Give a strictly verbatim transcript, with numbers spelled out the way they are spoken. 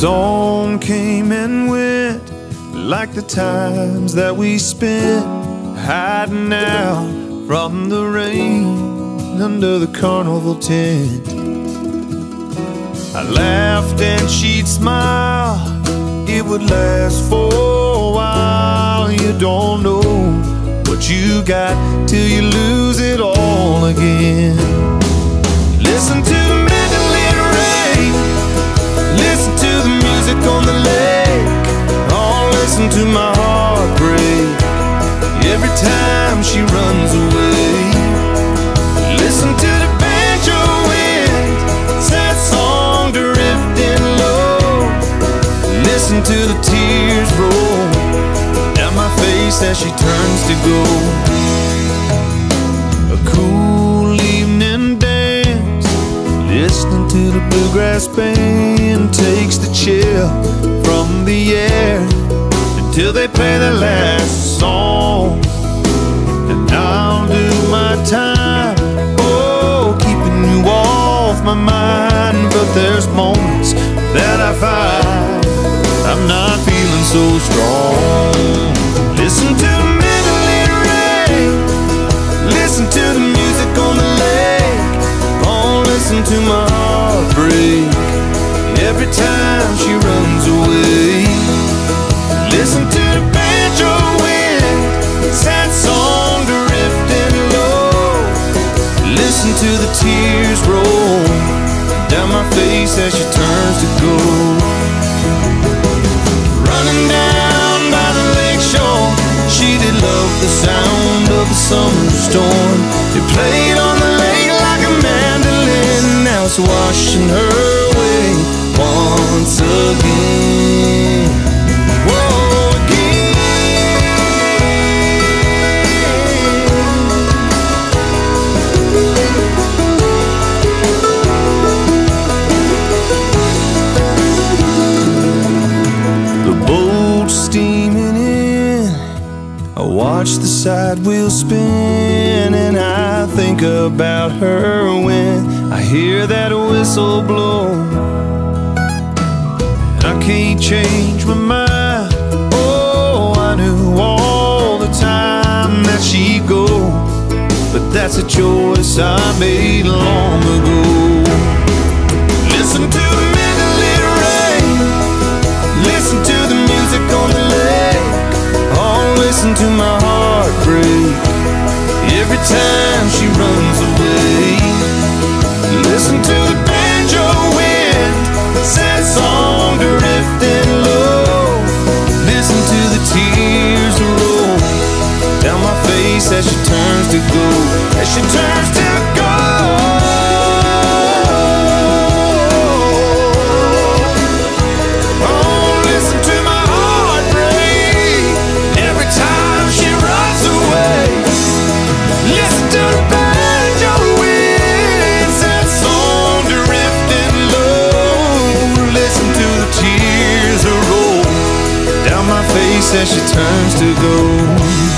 song came and went, like the times that we spent hiding out from the rain under the carnival tent. I laughed and she'd smile, it would last for a while. You don't know what you got till you lose it all again. Listen to the mandolin rain, listen to the music on the lake. Oh, listen to my heart break every time she runs away. Listen to the banjo wind, sad song drifting low. Listen to the tears roll down my face as she turns to go. A cool evening dance, listening to the bluegrass band takes the chill from the air until they play the last song. And I'll do my time, oh, keeping you off my mind. But there's moments that I find I'm not feeling so strong. Listen to the mandolin rain, listen to the music on the lake. Oh, listen to my heart break every time she runs away. Listen to the banjo wind, sad song drifting low. Listen to the tears roll down my face as she turns to go. Running down by the lake shore, she did love the sound of the summer storm. It played on the lake like a mandolin, now it's washing her away once again. Whoa, again. The boat's steaming in, I watch the side wheel spin, and I think about her when I hear that whistle blow. I can't change my mind, oh, I knew all the time that she'd go, but that's a choice I made long ago. Listen to the mandolin rain, listen to the music on the lake. Oh, listen to my heart break every time she runs away. Listen to the banjo wind, sad song drifting low. Listen to the tears roll down my face as she turns to go, as she turns to go. Oh, listen to my heart break every time she runs away. Listen to the banjo wind, sad song drifting low. Listen to the tears roll down my face as she turns to go.